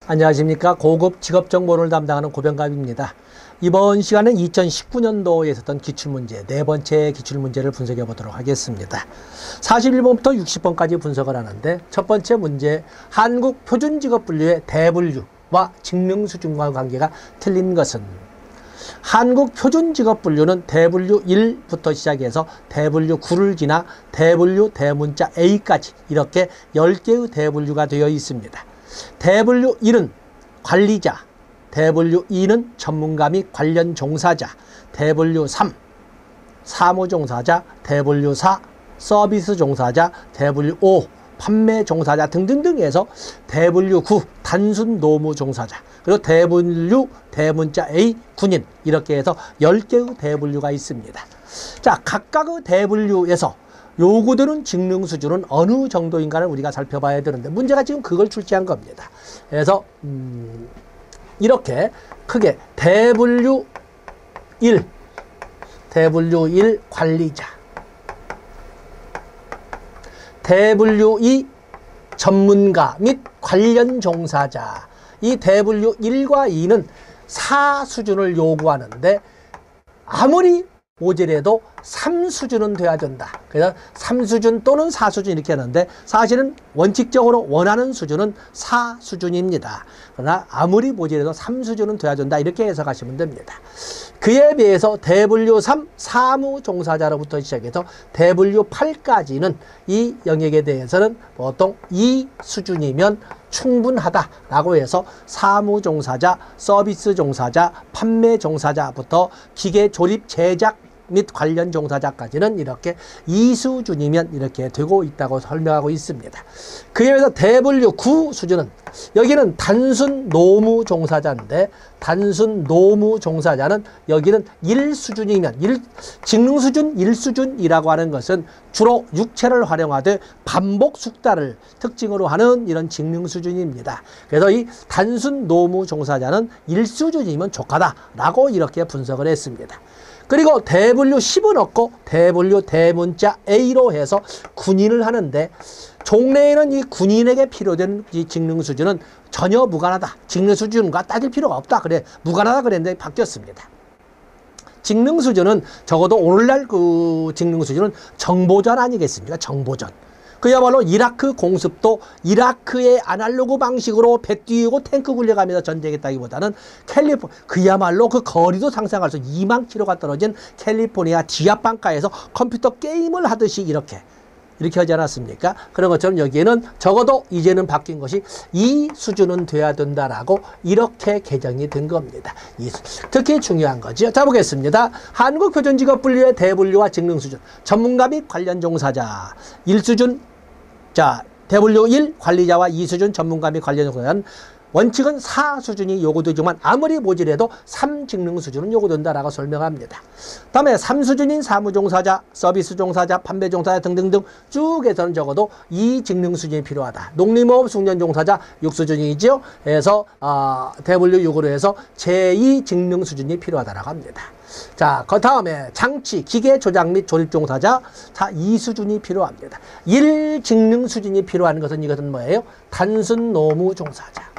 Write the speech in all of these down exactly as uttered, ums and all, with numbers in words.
안녕하십니까. 고급 직업정보를 담당하는 고병갑입니다. 이번 시간은 이천십구 년도에 있었던 기출문제, 네 번째 기출문제를 분석해 보도록 하겠습니다. 사십일 번부터 육십 번까지 분석을 하는데, 첫 번째 문제, 한국 표준직업분류의 대분류와 직능수준과 관계가 틀린 것은? 한국 표준직업분류는 대분류 일부터 시작해서 대분류 구를 지나 대분류 대문자 A까지 이렇게 열 개의 대분류가 되어 있습니다. 대분류 일은 관리자, 대분류 이는 전문가 및 관련 종사자, 대분류 삼 사무종사자, 대분류 사 서비스 종사자, 대분류 오 판매 종사자 등등등 해서 대분류 구 단순 노무 종사자, 그리고 대분류 대문자 A 군인, 이렇게 해서 열 개의 대분류가 있습니다. 자, 각각의 대분류에서 요구되는 직능 수준은 어느 정도인가를 우리가 살펴봐야 되는데, 문제가 지금 그걸 출제한 겁니다. 그래서 음, 이렇게 크게 대분류 일, 대분류 일 관리자, 대분류 이 전문가 및 관련 종사자, 이 대분류 일과 이는 사 수준을 요구하는데 아무리 모자라도 삼 수준은 돼야 된다. 그래서 삼 수준 또는 사 수준 이렇게 하는데, 사실은 원칙적으로 원하는 수준은 사 수준입니다. 그러나 아무리 모자라도 삼 수준은 돼야 된다, 이렇게 해석하시면 됩니다. 그에 비해서 대분류 삼 사무종사자로부터 시작해서 대분류 팔까지는 이 영역에 대해서는 보통 이 수준이면 충분하다라고 해서 사무종사자, 서비스 종사자, 판매 종사자부터 기계 조립 제작 및 관련 종사자까지는 이렇게 이 수준이면 이렇게 되고 있다고 설명하고 있습니다. 그에 비해서 대분류 구 수준은, 여기는 단순 노무 종사자인데, 단순 노무 종사자는 여기는 일 수준이면, 일, 직능 수준 일 수준이라고 하는 것은 주로 육체를 활용하되 반복 숙달을 특징으로 하는 이런 직능 수준입니다. 그래서 이 단순 노무 종사자는 일 수준이면 족하다라고 이렇게 분석을 했습니다. 그리고 대분류 십은 없고 대분류 대문자 A로 해서 군인을 하는데, 종래에는 이 군인에게 필요된 이 직능 수준은 전혀 무관하다, 직능 수준과 따질 필요가 없다, 그래 무관하다 그랬는데 바뀌었습니다. 직능 수준은 적어도 오늘날 그 직능 수준은 정보전 아니겠습니까? 정보전. 그야말로 이라크 공습도 이라크의 아날로그 방식으로 배 띄우고 탱크 굴려가면서 전쟁했다기보다는 캘리포 그야말로 그 거리도 상상할 수 이만 킬로미터가 떨어진 캘리포니아 지하방가에서 컴퓨터 게임을 하듯이 이렇게 이렇게 하지 않았습니까? 그런 것처럼 여기에는 적어도 이제는 바뀐 것이 이 수준은 돼야 된다라고 이렇게 개정이 된 겁니다. 이 특히 중요한 거죠. 자, 보겠습니다. 한국 표준직업분류의 대분류와 직능 수준, 전문가 및 관련 종사자 일 수준, 자 대분류 일 관리자와 이 수준 전문가 및 관련 종사자는 원칙은 사 수준이 요구되지만 아무리 모자라도 삼 직능 수준은 요구된다라고 설명합니다. 다음에 삼 수준인 사무종사자, 서비스 종사자, 판매 종사자 등등등 쭉 해서는 적어도 이 직능 수준이 필요하다. 농림업 숙련 종사자 육 수준이죠. 그래서 어, 대분류 육으로 해서 제이 직능 수준이 필요하다라고 합니다. 자, 그 다음에 장치, 기계 조작 및 조립 종사자, 자, 이 수준이 필요합니다. 일 직능 수준이 필요한 것은 이것은 뭐예요? 단순 노무 종사자.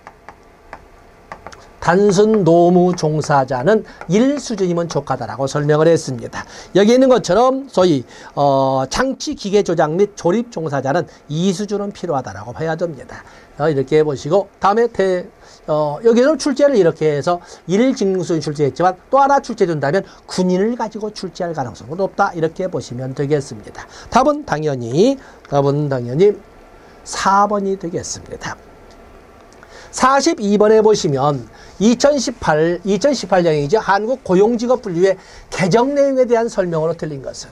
단순 노무 종사자는 일 수준이면 족하다라고 설명을 했습니다. 여기 있는 것처럼 소위 어, 장치 기계 조작 및 조립 종사자는 이 수준은 필요하다라고 해야 됩니다. 어, 이렇게 해보시고, 다음에 대, 어, 여기는 출제를 이렇게 해서 일 직능 수준 출제했지만 또 하나 출제된다면 군인을 가지고 출제할 가능성은 높다, 이렇게 보시면 되겠습니다. 답은 당연히 답은 당연히 사 번이 되겠습니다. 사십이 번에 보시면 이천십팔, 이천십팔 년이죠. 한국 고용직업분류의 개정 내용에 대한 설명으로 틀린 것은,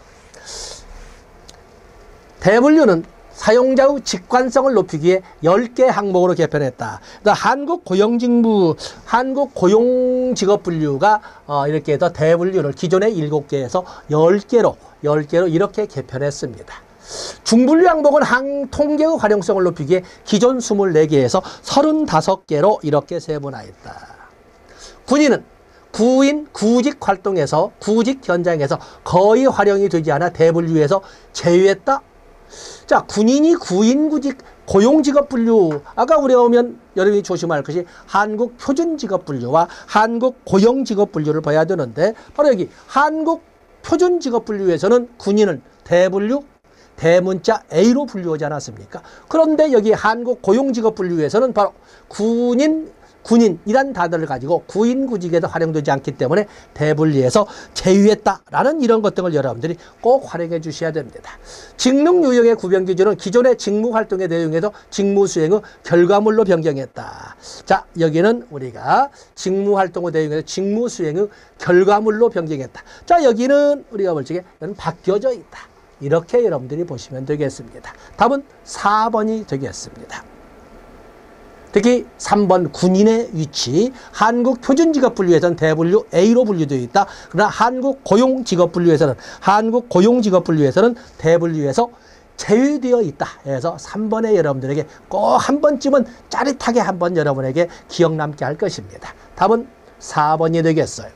대분류는 사용자의 직관성을 높이기 위해 열 개 항목으로 개편했다. 한국 고용직무, 한국 고용직업분류가 어, 이렇게 해서 대분류를 기존의 일곱 개에서 열 개로, 열 개로 이렇게 개편했습니다. 중분류 항목은 항 통계의 활용성을 높이기 위해 기존 이십사 개에서 삼십오 개로 이렇게 세분화했다. 군인은 구인 구직 활동에서 구직 현장에서 거의 활용이 되지 않아 대분류에서 제외했다. 자, 군인이 구인 구직 고용직업분류, 아까 우리가 오면 여러분이 조심할 것이 한국표준직업분류와 한국고용직업분류를 봐야 되는데, 바로 여기 한국표준직업분류에서는 군인을 대분류, 대문자 A로 분류하지 않았습니까? 그런데 여기 한국고용직업분류에서는 바로 군인, 군인이란 단어를 가지고 구인구직에도 활용되지 않기 때문에 대분리에서 제외했다라는 이런 것 등을 여러분들이 꼭 활용해 주셔야 됩니다. 직능 유형의 구별 기준은 기존의 직무 활동의 내용에도 직무 수행의 결과물로 변경했다. 자, 여기는 우리가 직무 활동의 내용에서 직무 수행의 결과물로 변경했다. 자, 여기는 우리가 볼 적에 바뀌어져 있다. 이렇게 여러분들이 보시면 되겠습니다. 답은 사 번이 되겠습니다. 특히 삼 번 군인의 위치, 한국표준직업분류에서는 대분류 A로 분류되어 있다. 그러나 한국고용직업분류에서는 한국고용직업분류에서는 대분류에서 제외되어 있다. 그래서 삼 번에 여러분들에게 꼭 한 번쯤은 짜릿하게 한번 여러분에게 기억 남게 할 것입니다. 답은 사 번이 되겠어요.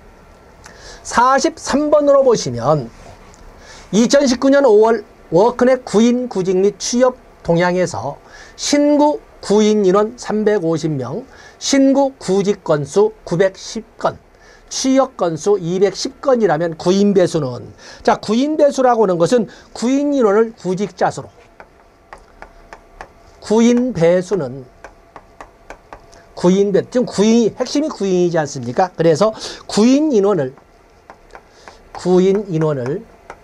사십삼 번으로 보시면 이천십구 년 오월 워크넷 구인 구직 및 취업 동향에서 신구 구인 인원 삼백오십 명, 신구 구직 건수 구백십 건, 취업 건수 이백십 건이라면 구인 배수는, 자, 구인 배수라고 하는 것은 구인 인원을 구직자 수로, 구인 배수는 구인 배, 지금 구인, 핵심이 구인이지 않습니까? 그래서 구인 인원을, 구인 인원을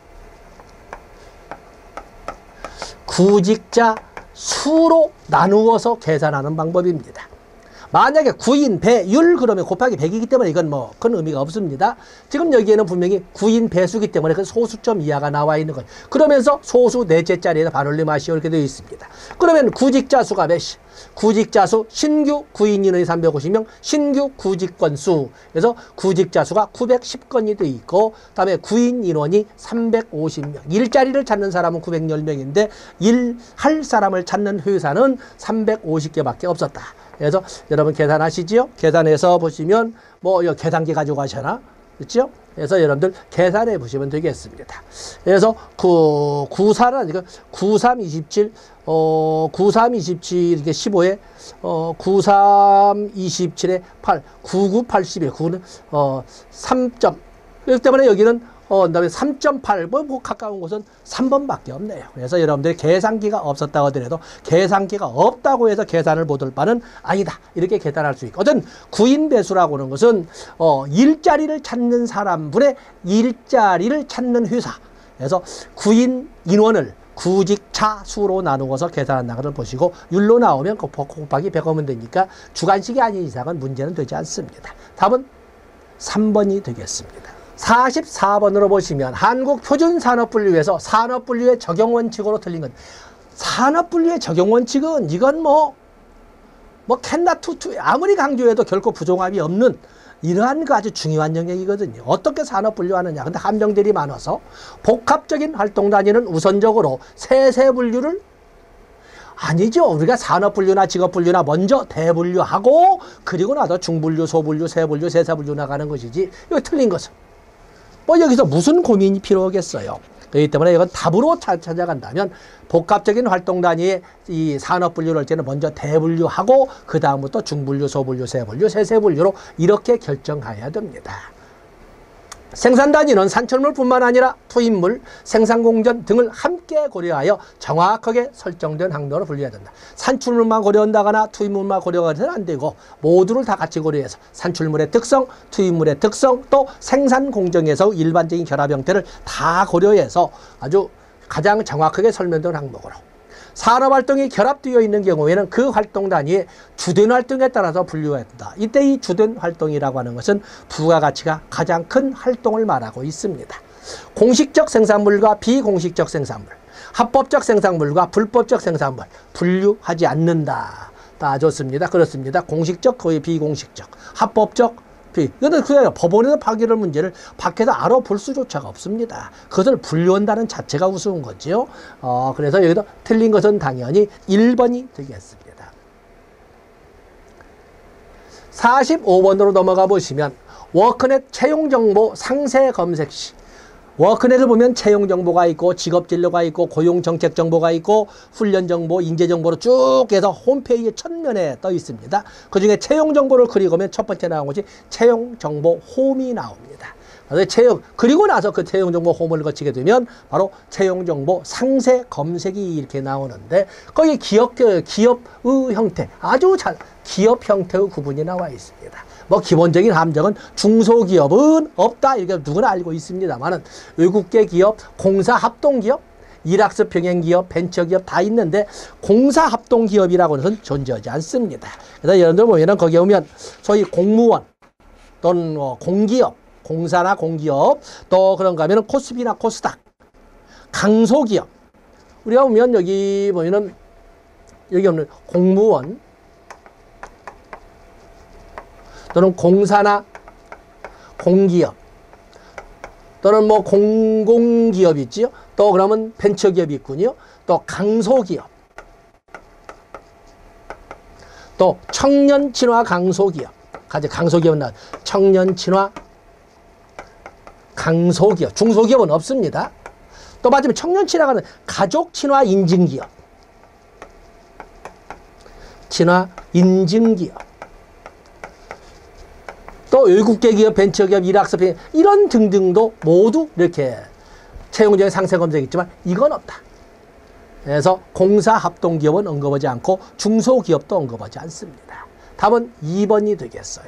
구직자 수로 나누어서 계산하는 방법입니다. 만약에 구인 배율 그러면 곱하기 백이기 때문에 이건 뭐 큰 의미가 없습니다. 지금 여기에는 분명히 구인 배수기 때문에 그 소수점 이하가 나와 있는 거예요. 그러면서 소수 넷째 자리에다 반올림하시오 이렇게 되어 있습니다. 그러면 구직자 수가 몇이? 구직자 수 신규 구인 인원이 삼백오십 명, 신규 구직 건수. 그래서 구직자 수가 구백십 건이 되어 있고, 그다음에 구인 인원이 삼백오십 명. 일자리를 찾는 사람은 구백십 명인데 일할 사람을 찾는 회사는 삼백오십 개밖에 없었다. 그래서 여러분 계산하시지요? 계산해서 보시면 뭐 계산기 가지고 가셔나? 그렇죠? 그래서 여러분들 계산해 보시면 되겠습니다. 그래서 그 구사는 아니고 구삼 이십칠, 어 구삼 이십칠 이게 십오에 어 구삼 이십칠에 팔, 구구 팔십에 구는 어 삼 점. 그렇기 때문에 여기는 어, 그다음에 삼 점 팔, 뭐, 뭐 가까운 곳은 삼 번밖에 없네요. 그래서 여러분들이 계산기가 없었다고 하더라도 계산기가 없다고 해서 계산을 못할 바는 아니다. 이렇게 계산할 수 있거든. 구인 배수라고 하는 것은 어, 일자리를 찾는 사람분의 일자리를 찾는 회사. 그래서 구인 인원을 구직자 수로 나누어서 계산한다는 것을 보시고 율로 나오면 곱하기 백 하면 되니까 주관식이 아닌 이상은 문제는 되지 않습니다. 답은 삼 번이 되겠습니다. 사십사 번으로 보시면 한국표준산업분류에서 산업분류의 적용원칙으로 틀린 것. 산업분류의 적용원칙은 이건 뭐, 뭐 캔다 투투 아무리 강조해도 결코 부종합이 없는 이러한 그 아주 중요한 영역이거든요. 어떻게 산업분류하느냐. 근데 함정들이 많아서 복합적인 활동 단위는 우선적으로 세세분류를 아니죠. 우리가 산업분류나 직업분류나 먼저 대분류하고 그리고 나서 중분류, 소분류, 세분류, 세사분류 나가는 것이지. 이거 틀린 것은. 뭐 여기서 무슨 고민이 필요하겠어요. 그렇기 때문에 이건 답으로 찾아간다면 복합적인 활동 단위의 이 산업분류를 할 때는 먼저 대분류하고 그 다음부터 중분류, 소분류, 세분류, 세세분류로 이렇게 결정해야 됩니다. 생산 단위는 산출물뿐만 아니라 투입물, 생산공정 등을 함께 고려하여 정확하게 설정된 항로로 분류해야 된다. 산출물만 고려한다거나 투입물만 고려해서는 안 되고 모두를 다 같이 고려해서 산출물의 특성, 투입물의 특성, 또 생산공정에서 일반적인 결합 형태를 다 고려해서 아주 가장 정확하게 설명된 항목으로 산업활동이 결합되어 있는 경우에는 그 활동 단위의 주된 활동에 따라서 분류해야 된다. 이때 이 주된 활동이라고 하는 것은 부가가치가 가장 큰 활동을 말하고 있습니다. 공식적 생산물과 비공식적 생산물, 합법적 생산물과 불법적 생산물 분류하지 않는다. 다 좋습니다. 그렇습니다. 공식적, 거의 비공식적, 합법적, 그런데 그냥 법원에서 파기를 문제를 밖에서 알아볼 수조차가 없습니다. 그것을 분류한다는 자체가 우스운 거지요. 어, 그래서 여기서 틀린 것은 당연히 일 번이 되겠습니다. 사십오 번으로 넘어가 보시면 워크넷 채용정보 상세 검색 시 워크넷을 보면 채용 정보가 있고 직업 진로가 있고 고용 정책 정보가 있고 훈련 정보, 인재 정보로 쭉 해서 홈페이지 첫면에 떠 있습니다. 그중에 채용 정보를 그리고면 첫 번째 나온 것이 채용 정보 홈이 나옵니다. 그래서 채용 그리고 나서 그 채용 정보 홈을 거치게 되면 바로 채용 정보 상세 검색이 이렇게 나오는데 거기 기업 기업의 형태 아주 잘 기업 형태의 구분이 나와 있습니다. 뭐 기본적인 함정은 중소기업은 없다 이렇게 누구나 알고 있습니다만은 외국계 기업, 공사 합동 기업, 일학습 병행 기업, 벤처 기업 다 있는데 공사 합동 기업이라고는 는 존재하지 않습니다. 그래서 여러분들 보면은 거기에 보면 소위 공무원 또는 뭐 공기업, 공사나 공기업 또 그런가 하면은 코스피나 코스닥, 강소기업 우리가 보면 여기 보면은 여기 없는 공무원 또는 공사나 공기업 또는 뭐 공공기업 있지요. 또 그러면 벤처기업이 있군요. 또 강소기업 또 청년친화 강소기업 가지 강소기업은 나 청년친화 강소기업 중소기업은 없습니다. 또 맞으면 청년친화가 가족친화 인증기업 친화 인증기업 또 외국계 기업, 벤처기업, 일학습 이런 등등도 모두 이렇게 채용적인 상세 검색이 있지만 이건 없다. 그래서 공사 합동기업은 언급하지 않고 중소기업도 언급하지 않습니다. 답은 이 번이 되겠어요.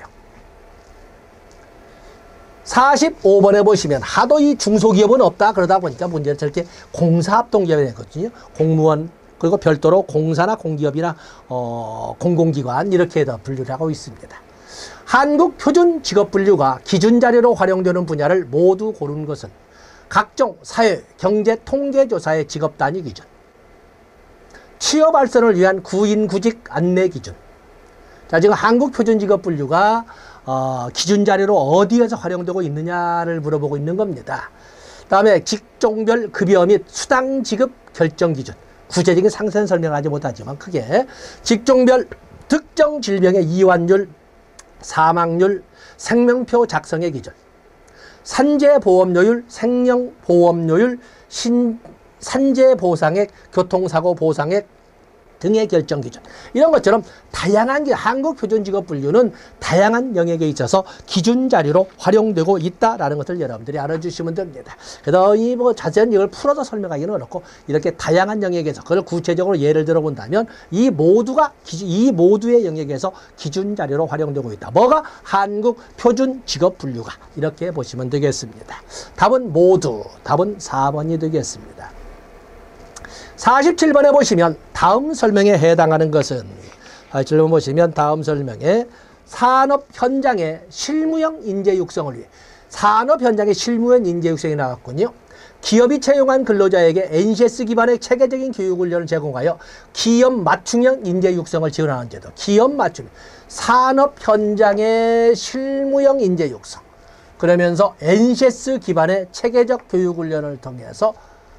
사십오 번에 보시면 하도 이 중소기업은 없다 그러다 보니까 문제는 저렇게 공사 합동기업이 되거든요. 공무원 그리고 별도로 공사나 공기업이나 어, 공공기관 이렇게 더 분류를 하고 있습니다. 한국 표준 직업 분류가 기준 자료로 활용되는 분야를 모두 고른 것은 각종 사회, 경제, 통계 조사의 직업 단위 기준, 취업 발전을 위한 구인 구직 안내 기준. 자, 지금 한국 표준 직업 분류가 어, 기준 자료로 어디에서 활용되고 있느냐를 물어보고 있는 겁니다. 다음에 직종별 급여 및 수당 지급 결정 기준. 구체적인 상세는 설명하지 못하지만 크게 직종별 특정 질병의 이완율, 사망률, 생명표 작성의 기준, 산재보험료율, 생명보험료율, 신, 산재보상액, 교통사고 보상액 등의 결정 기준 이런 것처럼 다양한 한국 표준직업 분류는 다양한 영역에 있어서 기준 자료로 활용되고 있다라는 것을 여러분들이 알아주시면 됩니다. 그래서 이 뭐 자세한 이걸 풀어서 설명하기는 어렵고 이렇게 다양한 영역에서 그걸 구체적으로 예를 들어 본다면 이 모두가 기준, 이 모두의 영역에서 기준 자료로 활용되고 있다. 뭐가 한국 표준직업 분류가 이렇게 보시면 되겠습니다. 답은 모두 답은 사 번이 되겠습니다. 사십칠 번에 보시면 다음 설명에 해당하는 것은 사십칠 번 보시면 다음 설명에 산업 현장의 실무형 인재 육성을 위해 산업 현장의 실무형 인재 육성이 나왔군요. 기업이 채용한 근로자에게 엔씨에스 기반의 체계적인 교육 훈련을 제공하여 기업 맞춤형 인재 육성을 지원하는 제도. 기업 맞춤 산업 현장의 실무형 인재 육성 그러면서 엔씨에스 기반의 체계적 교육 훈련을 통해서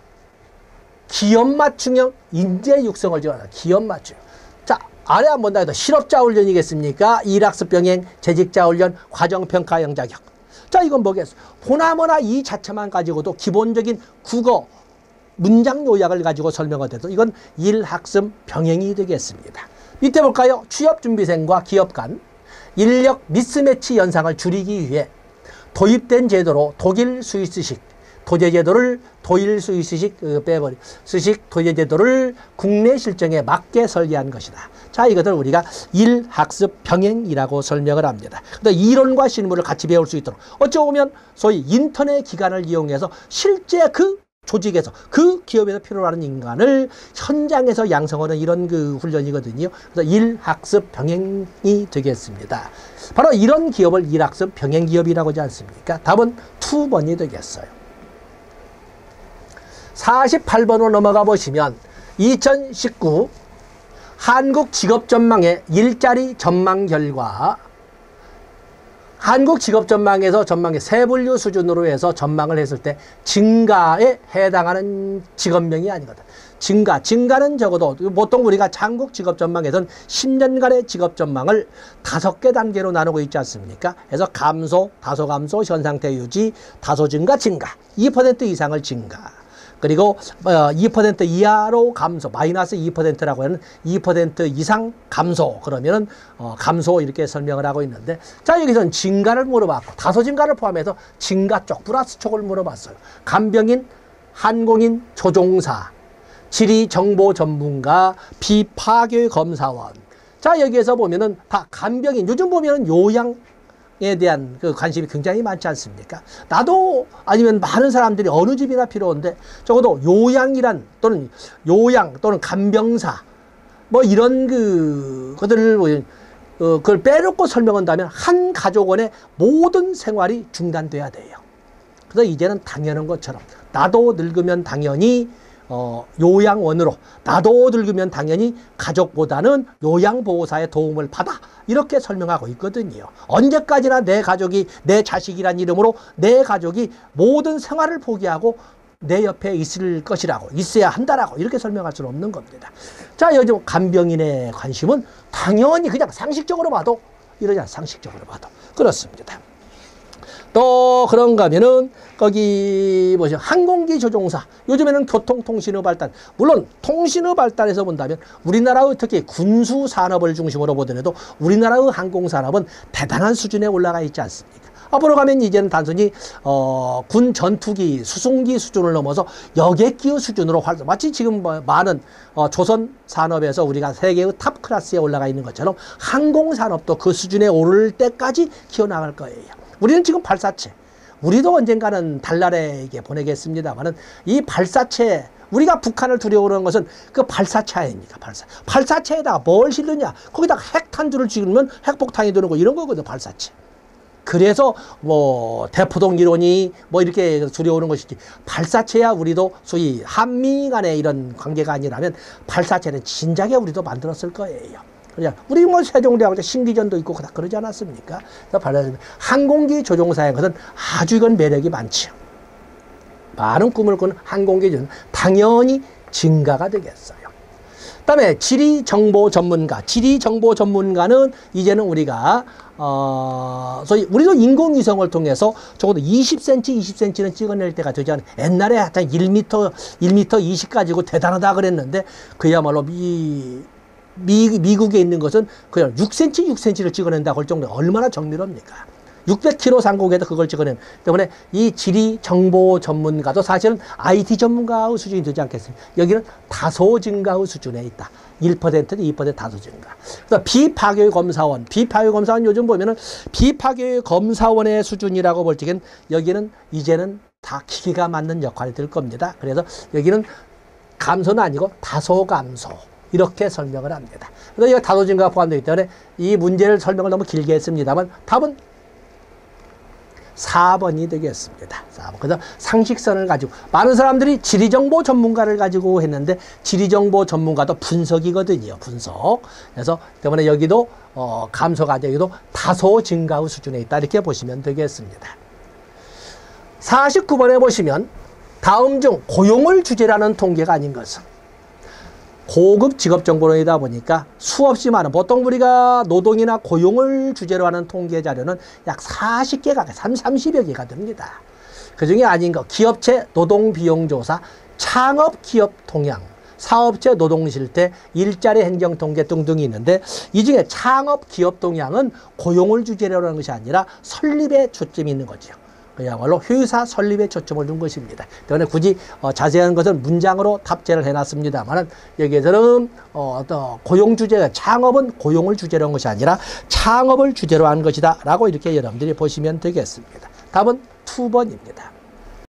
기업 맞춤형 인재 육성을 지원한다. 기업 맞춤. 자, 아래 한번 더 해도 실업자 훈련이겠습니까? 일학습 병행, 재직자 훈련, 과정평가형 자격. 자, 이건 뭐겠어? 보나마나 이 자체만 가지고도 기본적인 국어 문장 요약을 가지고 설명을 해도 이건 일학습 병행이 되겠습니다. 밑에 볼까요? 취업준비생과 기업 간 인력 미스매치 현상을 줄이기 위해 도입된 제도로 독일 스위스식 도제제도를 도일 스위스식 빼버리 스식 도제제도를 국내 실정에 맞게 설계한 것이다. 자, 이것을 우리가 일학습 병행이라고 설명을 합니다. 근데 이론과 실무를 같이 배울 수 있도록 어찌 보면 소위 인터넷 기관을 이용해서 실제 그 조직에서 그 기업에서 필요로 하는 인간을 현장에서 양성하는 이런 그 훈련이거든요. 그래서 일학습 병행이 되겠습니다. 바로 이런 기업을 일학습 병행 기업이라고 하지 않습니까? 답은 이 번이 되겠어요. 사십팔 번으로 넘어가 보시면 이천십구 한국 직업 전망의 일자리 전망 결과 한국 직업 전망에서 전망의 세 분류 수준으로 해서 전망을 했을 때 증가에 해당하는 직업명이 아니거든. 증가, 증가는 적어도 보통 우리가 한국 직업 전망에서는 십 년간의 직업 전망을 다섯 개 단계로 나누고 있지 않습니까? 그래서 감소, 다소 감소, 현 상태 유지, 다소 증가, 증가, 이 퍼센트 이상을 증가. 그리고 이 퍼센트 이하로 감소, 마이너스 이 퍼센트라고 하는 이 퍼센트 이상 감소, 그러면은 어, 감소 이렇게 설명을 하고 있는데, 자, 여기서는 증가를 물어봤고 다소 증가를 포함해서 증가 쪽, 플러스 쪽을 물어봤어요. 간병인, 항공인, 조종사, 지리정보 전문가, 비파괴 검사원. 자, 여기에서 보면은 다 간병인, 요즘 보면은 요양 에 대한 그 관심이 굉장히 많지 않습니까? 나도 아니면 많은 사람들이 어느 집이나 필요한데 적어도 요양이란 또는 요양 또는 간병사 뭐 이런 그 것들을 뭐 어, 그걸 빼놓고 설명한다면 한 가족원의 모든 생활이 중단돼야 돼요. 그래서 이제는 당연한 것처럼 나도 늙으면 당연히 어, 요양원으로, 나도 늙으면 당연히 가족보다는 요양보호사의 도움을 받아, 이렇게 설명하고 있거든요. 언제까지나 내 가족이, 내 자식이란 이름으로 내 가족이 모든 생활을 포기하고 내 옆에 있을 것이라고, 있어야 한다라고 이렇게 설명할 수는 없는 겁니다. 자, 요즘 간병인의 관심은 당연히 그냥 상식적으로 봐도 이러지 않, 상식적으로 봐도 그렇습니다. 또 그런가 하면은 거기 뭐죠, 항공기 조종사, 요즘에는 교통통신의 발달, 물론 통신의 발달에서 본다면 우리나라의 특히 군수 산업을 중심으로 보더라도 우리나라의 항공산업은 대단한 수준에 올라가 있지 않습니까? 앞으로 가면 이제는 단순히 어, 군 전투기, 수송기 수준을 넘어서 여객기의 수준으로 활동, 마치 지금 뭐 많은 어, 조선 산업에서 우리가 세계의 탑 클래스에 올라가 있는 것처럼 항공산업도 그 수준에 오를 때까지 키워나갈 거예요. 우리는 지금 발사체, 우리도 언젠가는 달나라에게 보내겠습니다만은 이 발사체, 우리가 북한을 두려워하는 것은 그 발사체 아닙니까? 발사. 발사체에다가 뭘 실느냐? 거기다가 핵탄두를 찍으면 핵폭탄이 되는 거 이런 거거든, 발사체. 그래서 뭐 대포동 이론이 뭐 이렇게 두려워하는 것이지, 발사체야 우리도 소위 한미 간의 이런 관계가 아니라면 발사체는 진작에 우리도 만들었을 거예요. 그냥 우리 뭐 세종대왕 신기전도 있고 다 그러지 않았습니까? 항공기 조종사의 것은 아주 이건 매력이 많죠. 많은 꿈을 꾸는 항공기 조종, 당연히 증가가 되겠어요. 그다음에 지리정보 전문가, 지리정보 전문가는 이제는 우리가 어, 소위 우리도 인공위성을 통해서 적어도 이십 센티미터, 이십 센티미터는 찍어낼 때가 되지 않아요. 옛날에 하여튼 일 미터, 일 미터 이십 가지고 대단하다 그랬는데 그야말로 미 미, 미국에 있는 것은 그냥 육 센티미터, 육 센티미터를 찍어낸다고 할 정도로 얼마나 정밀합니까? 육백 킬로미터 상공에도 그걸 찍어낸 때문에 이 지리 정보 전문가도 사실은 아이티 전문가의 수준이 되지 않겠습니까? 여기는 다소 증가의 수준에 있다. 일 퍼센트, 이 퍼센트 다소 증가. 그래서 비파괴 검사원, 비파괴 검사원 요즘 보면은 비파괴 검사원의 수준이라고 볼 적엔 여기는 이제는 다 기계가 맞는 역할이 될 겁니다. 그래서 여기는 감소는 아니고 다소 감소. 이렇게 설명을 합니다. 그래서 이거 다소 증가가 포함되기 때문에 이 문제를 설명을 너무 길게 했습니다만 답은 사 번이 되겠습니다. 사 번. 그래서 상식선을 가지고 많은 사람들이 지리정보 전문가를 가지고 했는데 지리정보 전문가도 분석이거든요. 분석. 그래서 때문에 여기도 어, 감소가 아니라 여기도 다소 증가의 수준에 있다. 이렇게 보시면 되겠습니다. 사십구 번에 보시면 다음 중 고용을 주제라는 통계가 아닌 것은, 고급 직업정보론이다 보니까 수없이 많은, 보통 우리가 노동이나 고용을 주제로 하는 통계 자료는 약 사십 개가, 삼십여 개가 됩니다. 그 중에 아닌 거, 기업체 노동비용조사, 창업기업 동향, 사업체 노동실태, 일자리 행정통계 등등이 있는데 이 중에 창업기업 동향은 고용을 주제로 하는 것이 아니라 설립에 초점이 있는 거죠. 그야말로 회사 설립에 초점을 둔 것입니다. 때문에 굳이 어, 자세한 것은 문장으로 탑재를 해놨습니다만 여기에서는 어, 또 고용 주제, 창업은 고용을 주제로 한 것이 아니라 창업을 주제로 한 것이다 라고 이렇게 여러분들이 보시면 되겠습니다. 답은 이 번입니다.